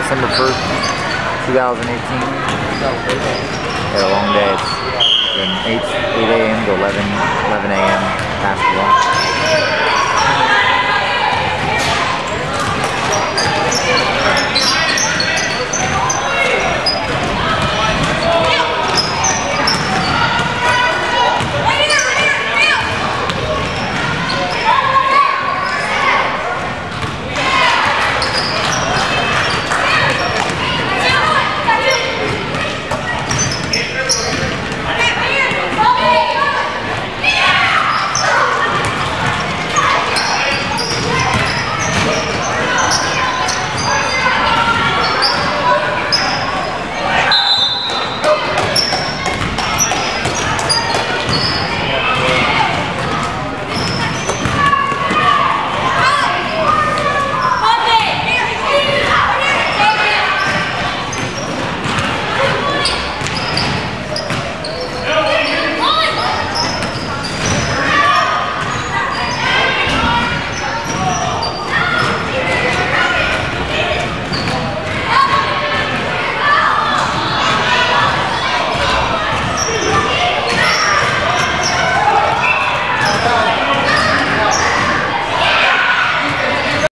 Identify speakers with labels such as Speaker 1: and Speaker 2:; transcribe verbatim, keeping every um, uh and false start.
Speaker 1: December first, two thousand eighteen. Had a long day. It's been eight A M to eleven A M basketball.